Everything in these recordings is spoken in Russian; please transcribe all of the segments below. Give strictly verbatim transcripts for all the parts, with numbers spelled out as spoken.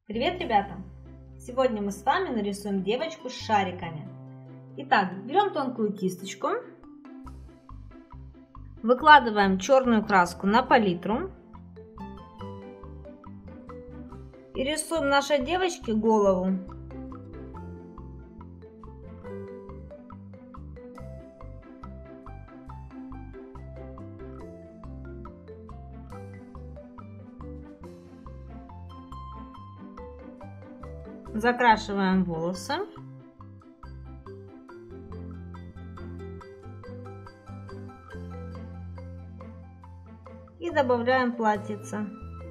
Привет, ребята! Сегодня мы с вами нарисуем девочку с шариками. Итак, берем тонкую кисточку, выкладываем черную краску на палитру и рисуем нашей девочке голову. Закрашиваем волосы. И добавляем платьице.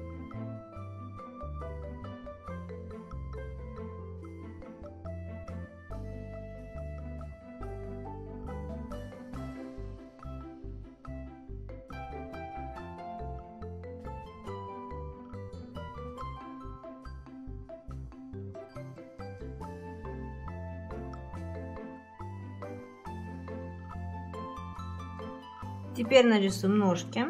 Теперь нарисуем ножки.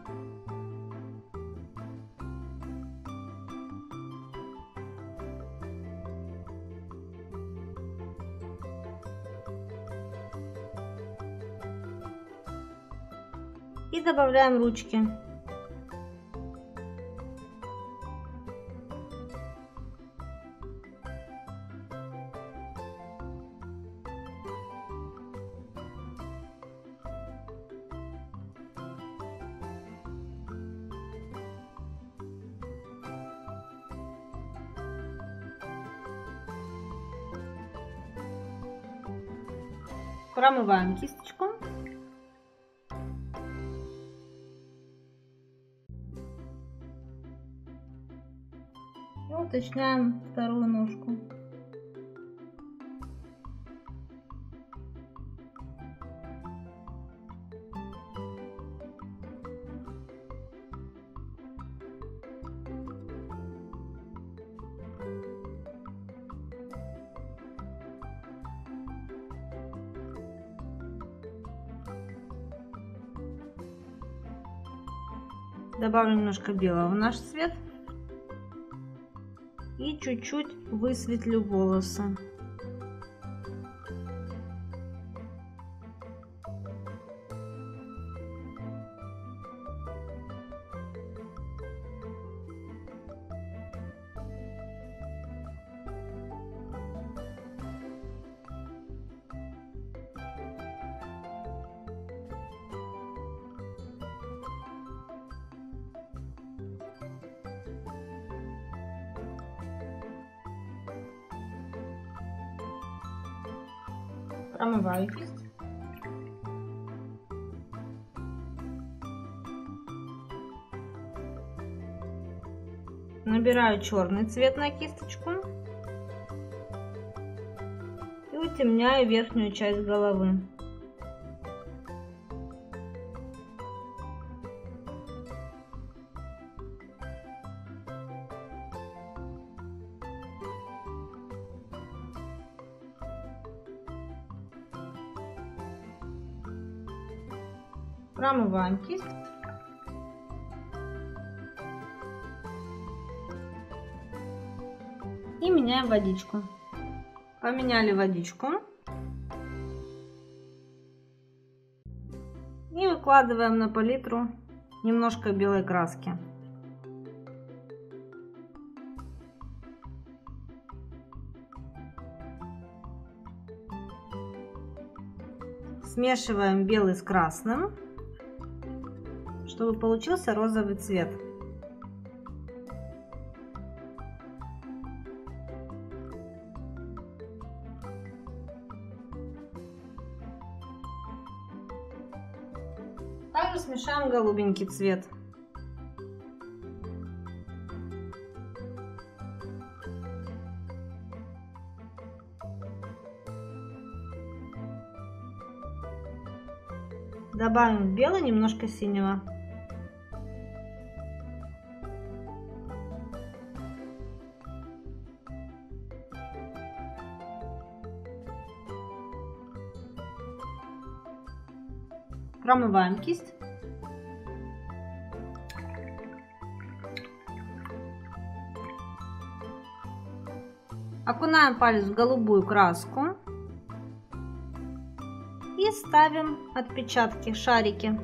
И добавляем ручки. Промываем кисточку. И уточняем вторую ножку. Добавлю немножко белого в наш цвет и чуть-чуть высветлю волосы. Промываю кисть. Набираю черный цвет на кисточку и утемняю верхнюю часть головы. Промываем кисть. И меняем водичку. Поменяли водичку. И выкладываем на палитру немножко белой краски. Смешиваем белый с красным, чтобы получился розовый цвет. Также смешаем голубенький цвет. Добавим в белый немножко синего. Промываем кисть. Окунаем палец в голубую краску и ставим отпечатки, шарики.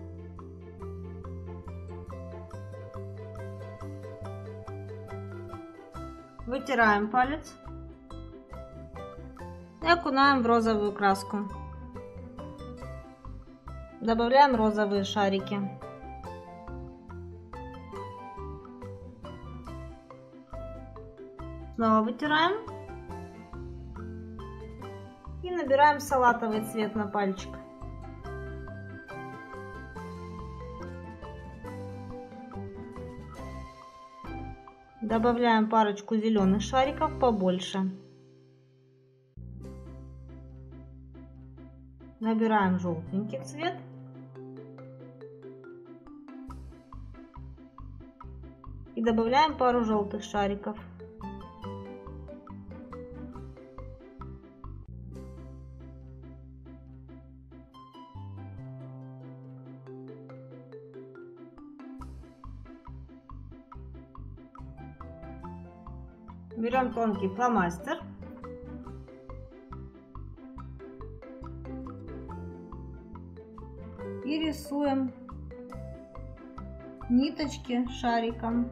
Вытираем палец и окунаем в розовую краску. Добавляем розовые шарики. Снова вытираем. И набираем салатовый цвет на пальчик. Добавляем парочку зеленых шариков побольше. Набираем желтенький цвет. И добавляем пару желтых шариков. Берем тонкий фломастер и рисуем ниточки шариком.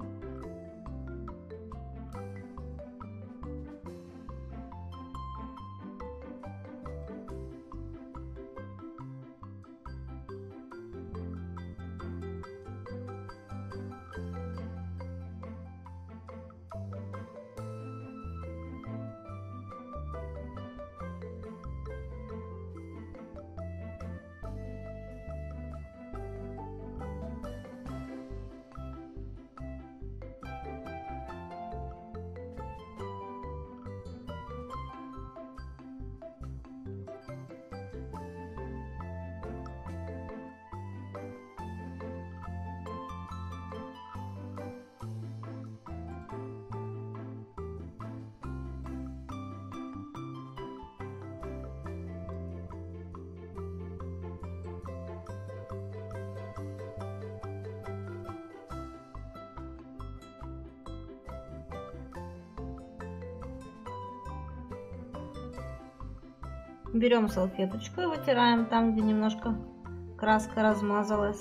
Берем салфеточку и вытираем там, где немножко краска размазалась.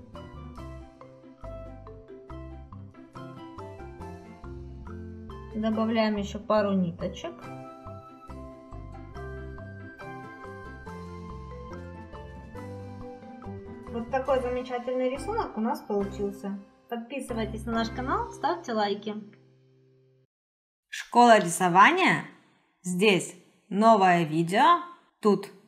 Добавляем еще пару ниточек. Вот такой замечательный рисунок у нас получился. Подписывайтесь на наш канал, ставьте лайки. Школа рисования. Здесь новое видео. Тут